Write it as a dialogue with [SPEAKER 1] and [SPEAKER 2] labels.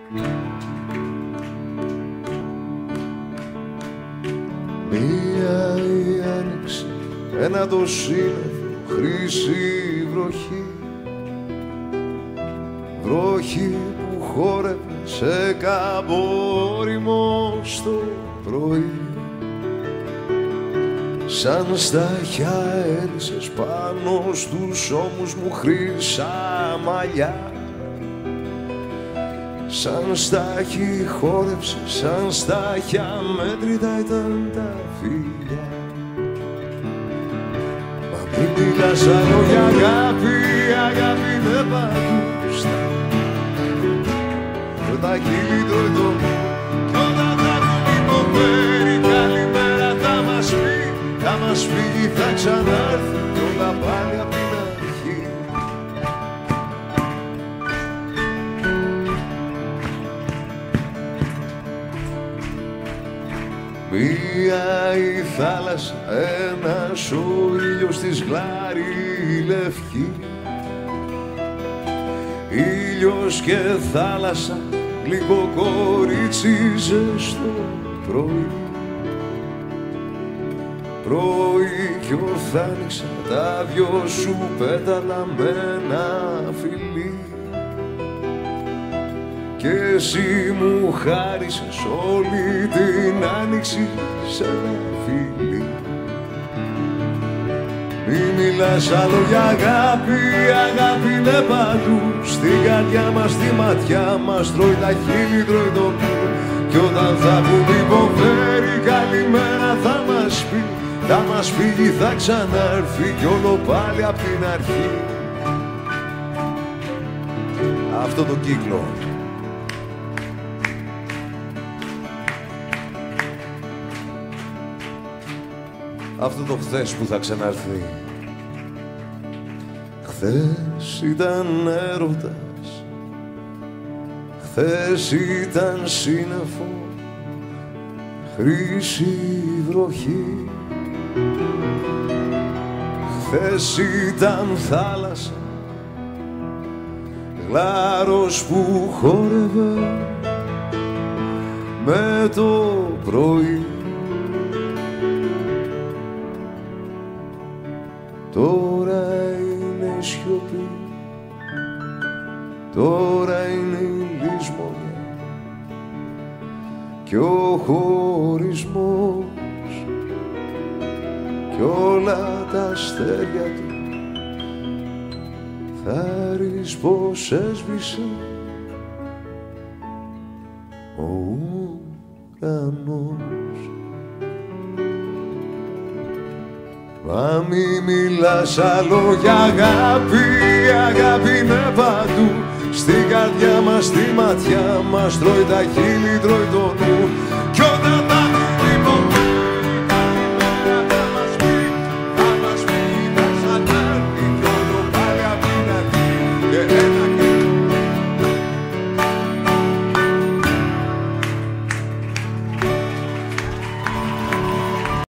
[SPEAKER 1] Μία η άνοιξη, ένα το σύννεφο, χρυσή βροχή. Βροχή που χόρευε σε καμπόριμο στο πρωί. Σαν στάχια έρισες πάνω στους ώμους μου χρυσά μαλλιά. Σαν στάχι χόρεψε, σαν στάχια μέτρητα ήταν τα φιλιά. Μα μην μιλάς άλλο για αγάπη, αγάπη είναι παντού. Τα χείλη τρώει κι όταν θα μου υποφέρει καλημέρα θα μας φύγει, θα ξανάρθει κι όλα πάλι απ' την αρχή. Μία η θάλασσα, ένας ο ήλιος της γλάρη λευκή. Ήλιος και θάλασσα, γλυκό κορίτσι ζεστό πρωί. Πρωί κι ορθάνιξα τα δυο σου πέταλα με ένα φιλί. Κι εσύ μου χάρισες όλη την άνοιξη σε ένα φιλί. Μη μιλάς άλλο για αγάπη, αγάπη είναι παντού. Στην καρδιά μας, στη ματιά μας, τρώει τα χείλη, τρώει το νου. Κι όταν θα μου υποφέρει καλημέρα θα μας πει, θα μας φύγει, θα ξανάρθει κι όλο πάλι απ' την αρχή. Αυτό το κύκλο. Αυτό το χθες που θα ξανάρθει. Χθες ήταν έρωτας, χθες ήταν σύννεφο, χρυσή βροχή. Χθες ήταν θάλασσα, γλάρος που χόρευε με το πρωί. Τώρα είναι η σιωπή, τώρα είναι η λησμονιά κι ο χωρισμός κι όλα τα αστέρια του θα ρίξει πως έσβησε ο ουρανός. Μα μη μιλάς άλλο για αγάπη, αγάπη είναι παντού. Στην καρδιά μας, στη ματιά μας, τρώει τα χείλη, τρώει το νου.